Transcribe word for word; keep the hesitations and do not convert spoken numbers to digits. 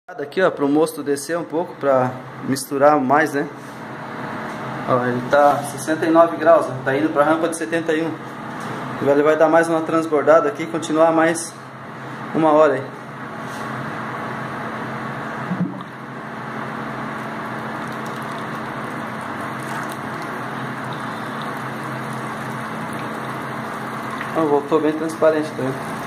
Aqui, ó, para o mosto descer um pouco, para misturar mais, né? Ó, ele tá sessenta e nove graus, né? Tá indo para a rampa de setenta e um. Ele vai dar mais uma transbordada aqui, continuar mais uma hora aí. Então, voltou bem transparente também.